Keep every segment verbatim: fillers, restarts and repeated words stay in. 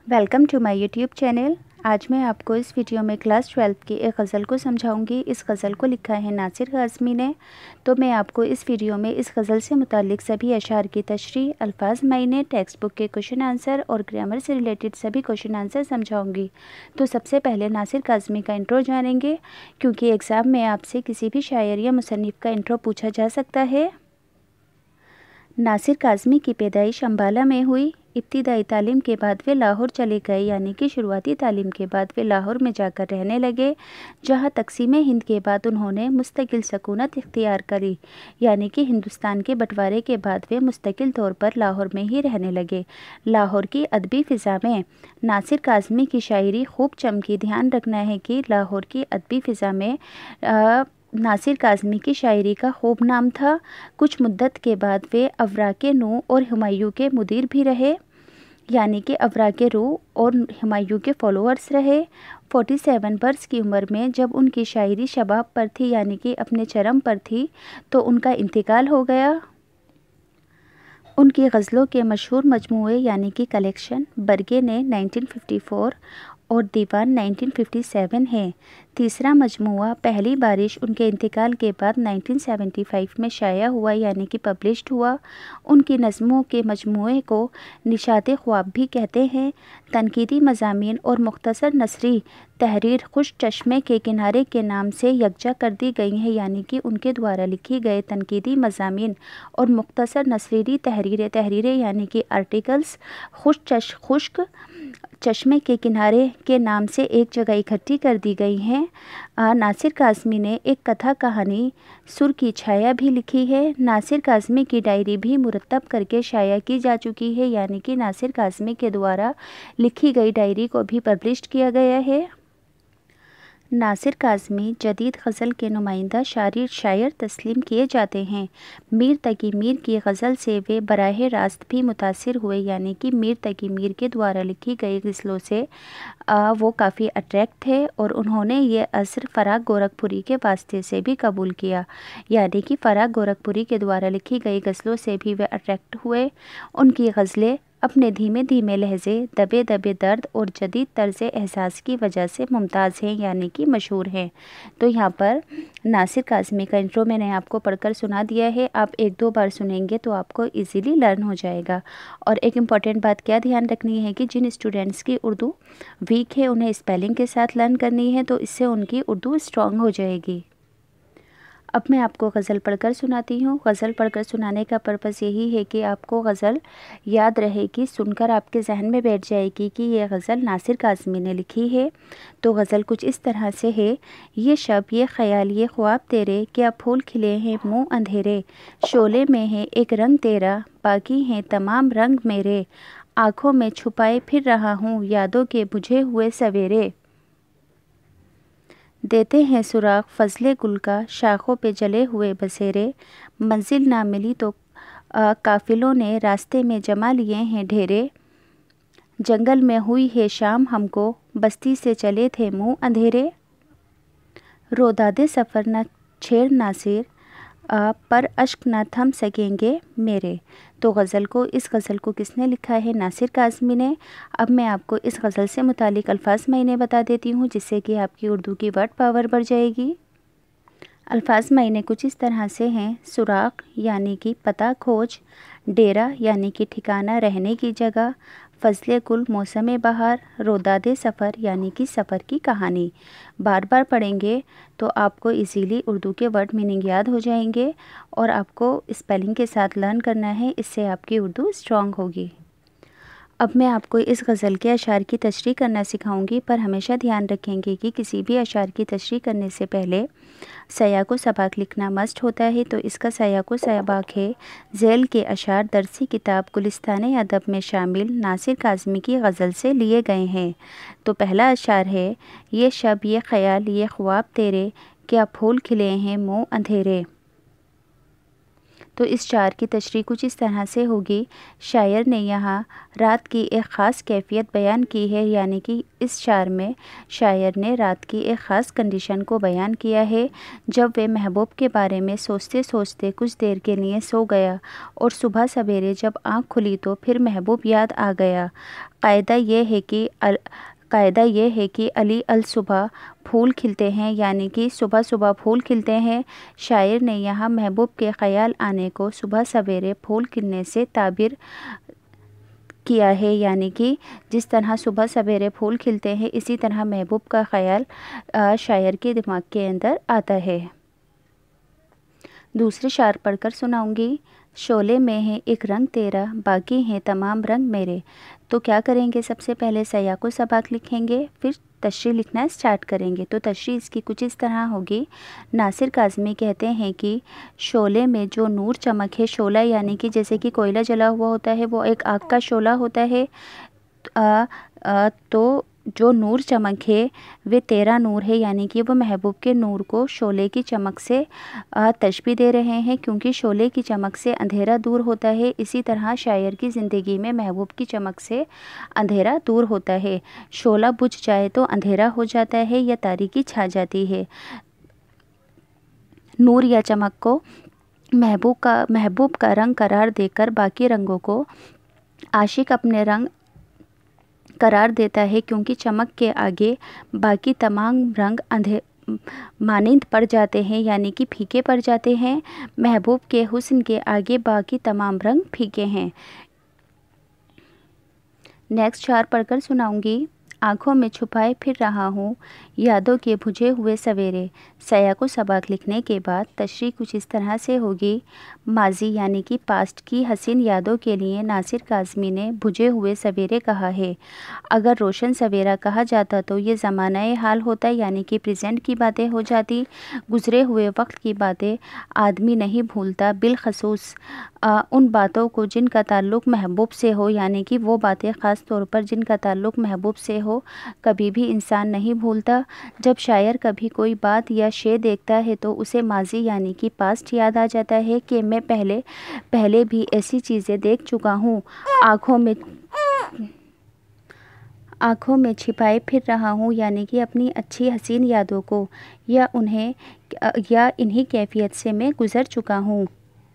Welcome to my YouTube channel. आज मैं आपको इस वीडियो में क्लास ट्वेल्थ की एक गज़ल को समझाऊंगी। इस गज़ल को लिखा है नासिर काज़मी ने। तो मैं आपको इस वीडियो में इस गज़ल से मुताल्लिक़ सभी अशार की तशरीह, अल्फाज मायने, टेक्स्ट बुक के क्वेश्चन आंसर और ग्रामर से रिलेटेड सभी क्वेश्चन आंसर समझाऊंगी। तो सबसे पहले नासिर काज़मी का इंट्रो जानेंगे, क्योंकि एग्ज़ाम में आपसे किसी भी शायर या मुसन्निफ़ का इंट्रो पूछा जा सकता है। नासिर काज़मी की पैदाइश अम्बाला में हुई। इब्तिदाई तालीम के बाद वे लाहौर चले गए, यानी कि शुरुआती तालीम के बाद वे लाहौर में जाकर रहने लगे, जहां तकसीम हिंद के बाद उन्होंने मुस्तकिल सकूनत इख्तियार करी, यानी कि हिंदुस्तान के बंटवारे के बाद वे मुस्तकिल तौर पर लाहौर में ही रहने लगे। लाहौर की अदबी फ़िज़ा में नासिर काज़मी की शायरी खूब चमकी। ध्यान रखना है कि लाहौर की अदबी फ़िज़ा में आ, नासिर काज़मी की शायरी का खूब नाम था। कुछ मुद्दत के बाद वे अवराके नू और हुमायूं के मुदीर भी रहे, यानी कि अवराके रूह और हुमायूं के फॉलोअर्स रहे। सैंतालीस बरस की उम्र में जब उनकी शायरी शबाब पर थी, यानी कि अपने चरम पर थी, तो उनका इंतकाल हो गया। उनकी गज़लों के मशहूर मजमूए यानी कि कलेक्शन बरगे ने उन्नीस सौ चौवन और दीवान उन्नीस सौ सत्तावन है। तीसरा मजमूआ पहली बारिश उनके इंतकाल के बाद उन्नीस सौ पचहत्तर में शाया हुआ, यानी कि पब्लिश्ड हुआ। उनकी नज़मों के मजमूए को निशाते ख्वाब भी कहते हैं। तनकीदी मज़ामीन और मुख्तसर नसरी तहरीर खुश चश्मे के किनारे के नाम से यकजा कर दी गई हैं, यानी कि उनके द्वारा लिखी गए तनकीदी मज़ामीन और मुख्तसर नसरी तहरीरें तहरीरें यानी कि आर्टिकल्स खुश चश खुश्क चश्मे के किनारे के नाम से एक जगह इकट्ठी कर दी गई हैं। नासिर काज़मी ने एक कथा कहानी सुर की छाया भी लिखी है। नासिर काज़मी की डायरी भी मुरतब करके शाया की जा चुकी है, यानी कि नासिर काज़मी के द्वारा लिखी गई डायरी को भी पब्लिश्ड किया गया है। नासिर काज़मी जदीद गज़ल के नुमाइंदा शायर शायर तस्लीम किए जाते हैं। मीर तकी मीर की गज़ल से वे बराह रास्त भी मुतासिर हुए, यानी कि मीर तकी मीर के द्वारा लिखी गई गज़लों से आ, वो काफ़ी अट्रैक्ट थे और उन्होंने ये असर फ़राग गोरखपुरी के वास्ते से भी कबूल किया, यानी कि फ़राग गोरखपुरी के द्वारा लिखी गई गज़लों से भी वे अट्रैक्ट हुए। उनकी गज़लें अपने धीमे धीमे लहजे, दबे दबे दर्द और जदीद तर्ज़ एहसास की वजह से मुमताज़ हैं, यानी कि मशहूर हैं। तो यहाँ पर नासिर काज़मी का इंट्रो मैंने आपको पढ़कर सुना दिया है। आप एक दो बार सुनेंगे तो आपको इजीली लर्न हो जाएगा। और एक इम्पॉर्टेंट बात क्या ध्यान रखनी है कि जिन स्टूडेंट्स की उर्दू वीक है उन्हें स्पेलिंग के साथ लर्न करनी है, तो इससे उनकी उर्दू स्ट्रॉन्ग हो जाएगी। अब मैं आपको गज़ल पढ़कर सुनाती हूँ। गज़ल पढ़कर सुनाने का पर्पज़ यही है कि आपको गज़ल याद रहेगी, सुनकर आपके जहन में बैठ जाएगी कि ये गज़ल नासिर काज़मी ने लिखी है। तो गज़ल कुछ इस तरह से है। ये शब ये ख़याल ये ख्वाब तेरे, क्या फूल खिले हैं मुँह अंधेरे, शोले में है एक रंग तेरा, बाकी हैं तमाम रंग मेरे, आँखों में छुपाए फिर रहा हूँ यादों के बुझे हुए सवेरे, देते हैं सुराग फजले गुल का शाखों पे जले हुए बसेरे, मंजिल ना मिली तो आ, काफिलों ने रास्ते में जमा लिए हैं ढेरे, जंगल में हुई है शाम हमको बस्ती से चले थे मुँह अंधेरे, रोदादे सफ़र न छेड़ नासिर आ, पर अश्क ना थम सकेंगे मेरे। तो गज़ल को इस गज़ल को किसने लिखा है? नासिर काज़मी ने। अब मैं आपको इस गज़ल से मुतालिक अल्फाज मायने बता देती हूँ, जिससे कि आपकी उर्दू की वर्ड पावर बढ़ जाएगी। अल्फाज मायने कुछ इस तरह से हैं। सुराग यानी कि पता खोज, डेरा यानी कि ठिकाना रहने की जगह, फजले गुल मौसम बहार, रोदादे सफ़र यानी कि सफ़र की कहानी। बार बार पढ़ेंगे तो आपको इजीली उर्दू के वर्ड मीनिंग याद हो जाएंगे और आपको स्पेलिंग के साथ लर्न करना है, इससे आपकी उर्दू स्ट्रॉन्ग होगी। अब मैं आपको इस गज़ल के अशार की तशरीह करना सिखाऊंगी, पर हमेशा ध्यान रखेंगे कि किसी भी अशार की तशरीह करने से पहले सयाको सबाक लिखना मस्ट होता है। तो इसका सयाको सबाक है। झैल के अशार दरसी किताब गुलिस्तान अदब में शामिल नासिर काज़मी की गज़ल से लिए गए हैं। तो पहला अशार है, ये शब ये ख़याल ये ख्वाब तेरे, क्या फूल खिले हैं मुँह अंधेरे। تو اس شعر کی تشریح کچھ اس طرح سے ہوگی. شاعر نے یہاں رات کی ایک خاص کیفیت بیان کی ہے، یعنی کہ اس شعر میں شاعر نے رات کی ایک خاص کنڈیشن کو بیان کیا ہے جب وہ محبوب کے بارے میں سوچتے سوچتے کچھ دیر کے لیے سو گیا اور صبح سویرے جب آنکھ کھلی تو پھر محبوب یاد آ گیا. قاعدہ یہ ہے کہ قاعدہ یہ ہے کہ علی الصبح پھول کھلتے ہیں، یعنی کہ صبح صبح پھول کھلتے ہیں. شاعر نے یہاں محبوب کے خیال آنے کو صبح سویرے پھول کھلنے سے تعبیر کیا ہے، یعنی کہ جس طرح صبح سویرے پھول کھلتے ہیں اسی طرح محبوب کا خیال شاعر کے دماغ کے اندر آتا ہے. دوسرے شعر پڑھ کر سناؤں گی. شعلے میں ہے ایک رنگ تیرا، باقی ہیں تمام رنگ میرے. تو کیا کریں گے؟ سب سے پہلے سیاق و سباق لکھیں گے، پھر تشریح لکھنا اسٹارٹ کریں گے. تو تشریح اس کی کچھ اس طرح ہوگی. ناصر کاظمی کہتے ہیں کہ شعلے میں جو نور چمک ہے، شعلہ یعنی کہ جیسے کہ کوئلہ جلا ہوا ہوتا ہے، وہ ایک آگ کا شعلہ ہوتا ہے. آ, آ, تو جو نور چمک ہے وہ تیرا نور ہے، یعنی کہ وہ محبوب کے نور کو شعلے کی چمک سے تشبیہ دے رہے ہیں، کیونکہ شعلے کی چمک سے اندھیرا دور ہوتا ہے. اسی طرح شاعر کی زندگی میں محبوب کی چمک سے اندھیرا دور ہوتا ہے. شعلہ بجھ جائے تو اندھیرا ہو جاتا ہے یا تاریکی چھا جاتی ہے. نور یا چمک کو محبوب کا محبوب کا رنگ قرار دے کر باقی رنگوں کو عاشق اپنے رنگ قرار دیتا ہے، کیونکہ چمک کے آگے باقی تمام رنگ اندھے مانند پڑ جاتے ہیں، یعنی کہ پھیکے پڑ جاتے ہیں. محبوب کے حسن کے آگے باقی تمام رنگ پھیکے ہیں. نیکسٹ شعر پڑھ کر سناؤں گی. آنکھوں میں چھپائے پھر رہا ہوں یادوں کے بجھے ہوئے سویرے. سیاق و سباق لکھنے کے بعد تشریح کچھ اس طرح سے ہوگی. ماضی یعنی کہ پاسٹ کی حسین یادوں کے لیے ناصر کاظمی نے بجھے ہوئے سویرے کہا ہے. اگر روشن سویرا کہا جاتا تو یہ زمانہ حال ہوتا، یعنی کہ پریزنٹ کی باتیں ہو جاتی. گزرے ہوئے وقت کی باتیں آدمی نہیں بھولتا، بالخصوص آ, ان باتوں کو جن کا تعلق محبوب سے ہو، یعنی کہ وہ باتیں خاص طور پر جن کا تعلق محبوب سے ہو کبھی بھی انسان نہیں بھولتا. جب شاعر کبھی کوئی بات یا شے دیکھتا ہے تو اسے ماضی یعنی کہ پاسٹ یاد آ جاتا ہے کہ میں پہلے پہلے بھی ایسی چیزیں دیکھ چکا ہوں. آنکھوں میں آنکھوں میں چھپائے پھر رہا ہوں، یعنی کہ اپنی اچھی حسین یادوں کو یا انہیں یا انہی کیفیت سے میں گزر چکا ہوں.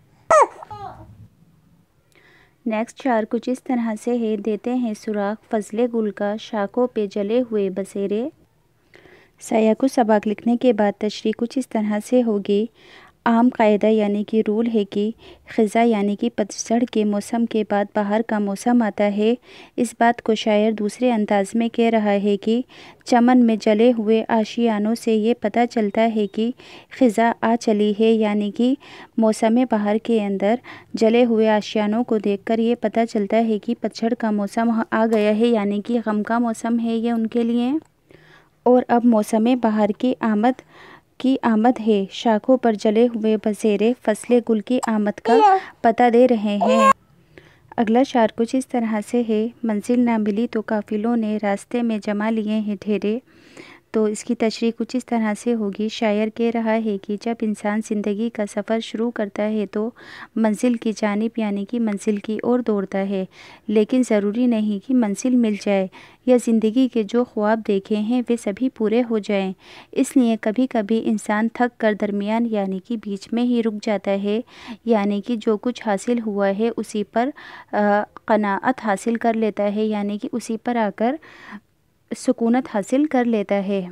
نیکسٹ شعر کچھ اس طرح سے ہے. دیتے ہیں سراغ فضلِ گل کا شاخوں پہ جلے ہوئے بسیرے. سیاق و سباق لکھنے کے بعد تشریح کچھ اس طرح سے ہوگی. عام قاعدہ یعنی کہ رول ہے کہ خزاں یعنی کہ پتجھڑ کے موسم کے بعد بہار کا موسم آتا ہے. اس بات کو شاعر دوسرے انداز میں کہہ رہا ہے کہ چمن میں جلے ہوئے آشیانوں سے یہ پتہ چلتا ہے کہ خزاں آ چلی ہے، یعنی کہ موسم بہار کے اندر جلے ہوئے آشیانوں کو دیکھ کر یہ پتہ چلتا ہے کہ پتجھڑ کا موسم آ گیا ہے، یعنی کہ غم کا موسم ہے یہ ان کے لیے. اور اب موسم بہار کی آمد کی آمد ہے. شاخوں پر جلے ہوئے بسیرے فصل گل کی آمد کا پتہ دے رہے ہیں. اگلا شعر کچھ اس طرح سے ہے. منزل نہ ملی تو قافلوں نے راستے میں جما لیے ہیں ڈھیرے. تو اس کی تشریح کچھ اس طرح سے ہوگی. شاعر کہہ رہا ہے کہ جب انسان زندگی کا سفر شروع کرتا ہے تو منزل کی جانب یعنی کہ منزل کی اور دوڑتا ہے، لیکن ضروری نہیں کہ منزل مل جائے یا زندگی کے جو خواب دیکھے ہیں وہ سبھی پورے ہو جائیں. اس لیے کبھی کبھی انسان تھک کر درمیان یعنی کہ بیچ میں ہی رک جاتا ہے، یعنی کہ جو کچھ حاصل ہوا ہے اسی پر قناعت حاصل کر لیتا ہے، یعنی کہ اسی پر آ کر سکونت حاصل کر لیتا ہے.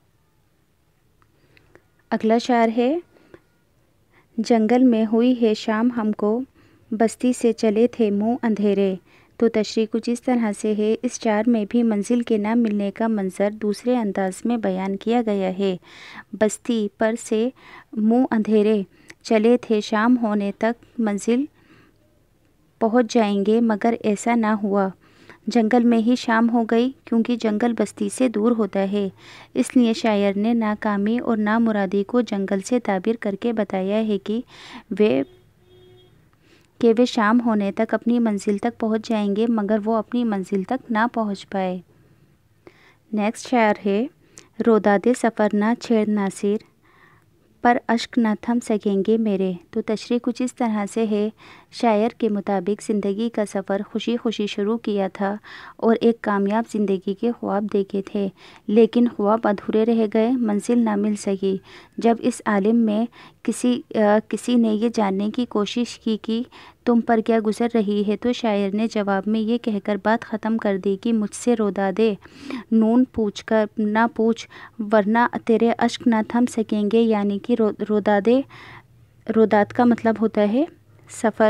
اگلا شعر ہے. جنگل میں ہوئی ہے شام ہم کو بستی سے چلے تھے منہ اندھیرے. تو تشریح کچھ اس طرح سے ہے. اس شعر میں بھی منزل کے نہ ملنے کا منظر دوسرے انداز میں بیان کیا گیا ہے. بستی پر سے منہ اندھیرے چلے تھے، شام ہونے تک منزل پہنچ جائیں گے، مگر ایسا نہ ہوا. جنگل میں ہی شام ہو گئی، کیونکہ جنگل بستی سے دور ہوتا ہے. اس لیے شاعر نے ناکامی اور نامرادی کو جنگل سے تعبیر کر کے بتایا ہے کہ وہ کہ وہ شام ہونے تک اپنی منزل تک پہنچ جائیں گے، مگر وہ اپنی منزل تک نہ پہنچ پائے. نیکسٹ شعر ہے. روداد سفر نہ چھیڑ ناصر پر اشک نہ تھم سکیں گے میرے۔ تو تشریح کچھ اس طرح سے ہے، شاعر کے مطابق زندگی کا سفر خوشی خوشی شروع کیا تھا اور ایک کامیاب زندگی کے خواب دیکھے تھے، لیکن خواب ادھورے رہ گئے، منزل نہ مل سکی۔ جب اس عالم میں کسی کسی نے یہ جاننے کی کوشش کی کہ تم پر کیا گزر رہی ہے، تو شاعر نے جواب میں یہ کہہ کر بات ختم کر دی کہ مجھ سے رودا دے، نون پوچھ کر نہ پوچھ ورنہ تیرے اشک نہ تھم سکیں گے، یعنی کہ رودا دے، روداد کا مطلب ہوتا ہے سفر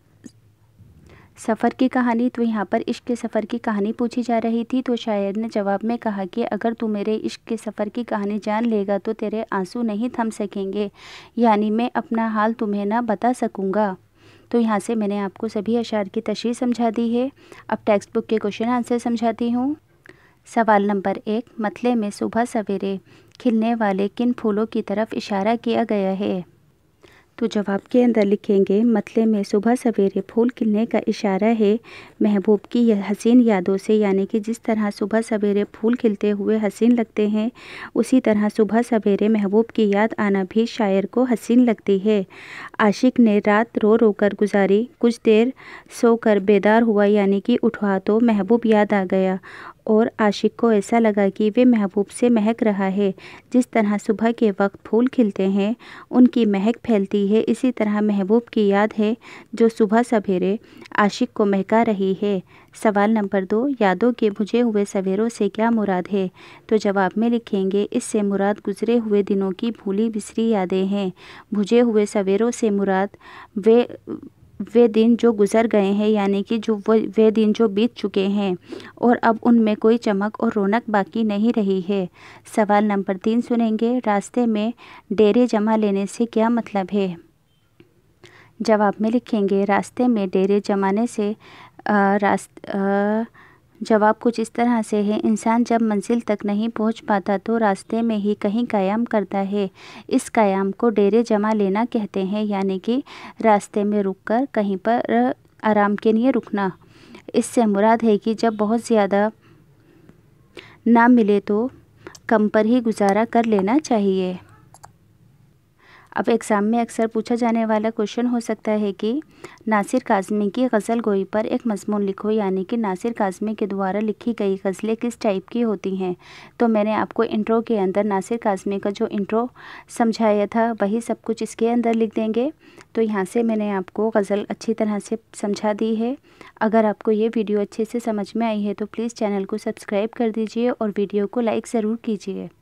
سفر کی کہانی۔ تو یہاں پر عشق کے سفر کی کہانی پوچھی جا رہی تھی، تو شاعر نے جواب میں کہا کہ اگر تو میرے عشق کے سفر کی کہانی جان لے گا تو تیرے آنسو نہیں تھم سکیں گے، یعنی میں اپنا حال تمہیں نہ بتا سکوں گا۔ تو یہاں سے میں نے آپ کو سبھی اشعار کی تشریح سمجھا دی ہے۔ اب ٹیکسٹ بک کے کوشچن آنسر سمجھاتی ہوں۔ سوال نمبر ایک، متلے میں صبح سویرے کھلنے والے کن پھولوں کی طرف اشارہ کیا گیا ہے؟ تو جواب کے اندر لکھیں گے، متلے میں صبح سویرے پھول کھلنے کا اشارہ ہے محبوب کی حسین یادوں سے، یعنی کہ جس طرح صبح سویرے پھول کھلتے ہوئے حسین لگتے ہیں، اسی طرح صبح سویرے محبوب کی یاد آنا بھی شاعر کو حسین لگتی ہے۔ عاشق نے رات رو رو کر گزاری، کچھ دیر سو کر بیدار ہوا، یعنی کہ اٹھا تو محبوب یاد آ گیا اور عاشق کو ایسا لگا کہ وہ محبوب سے مہک رہا ہے۔ جس طرح صبح کے وقت پھول کھلتے ہیں، ان کی مہک پھیلتی ہے، اسی طرح محبوب کی یاد ہے جو صبح سویرے عاشق کو مہکا رہی ہے۔ سوال نمبر دو، یادوں کے بجھے ہوئے سویروں سے کیا مراد ہے؟ تو جواب میں لکھیں گے، اس سے مراد گزرے ہوئے دنوں کی بھولی بسری یادیں ہیں۔ بجھے ہوئے سویروں سے مراد وہ وہ دن جو گزر گئے ہیں، یعنی کہ جو وہ دن جو بیت چکے ہیں اور اب ان میں کوئی چمک اور رونق باقی نہیں رہی ہے۔ سوال نمبر تین سنیں گے، راستے میں ڈیرے جما لینے سے کیا مطلب ہے؟ جواب میں لکھیں گے، راستے میں ڈیرے جمانے سے راست جواب کچھ اس طرح سے ہے، انسان جب منزل تک نہیں پہنچ پاتا تو راستے میں ہی کہیں قیام کرتا ہے، اس قیام کو ڈیرے جما لینا کہتے ہیں، یعنی کہ راستے میں رک کر کہیں پر آرام کے لیے رکنا۔ اس سے مراد ہے کہ جب بہت زیادہ نہ ملے تو کم پر ہی گزارا کر لینا چاہیے۔ اب ایگزام میں اکثر پوچھا جانے والا کوشچن ہو سکتا ہے کہ ناصر کاظمی کی غزل گوئی پر ایک مضمون لکھو، یعنی کہ ناصر کاظمی کے دوارا لکھی گئی غزلیں کس ٹائپ کی ہوتی ہیں۔ تو میں نے آپ کو انٹرو کے اندر ناصر کاظمی کا جو انٹرو سمجھایا تھا وہی سب کچھ اس کے اندر لکھ دیں گے۔ تو یہاں سے میں نے آپ کو غزل اچھی طرح سے سمجھا دی ہے۔ اگر آپ کو یہ ویڈیو اچھے سے سمجھ میں آئی ہے تو پلیز چینل کو سبسکرائب کر دیجئے اور ویڈیو کو لائک ضرور کیجئے۔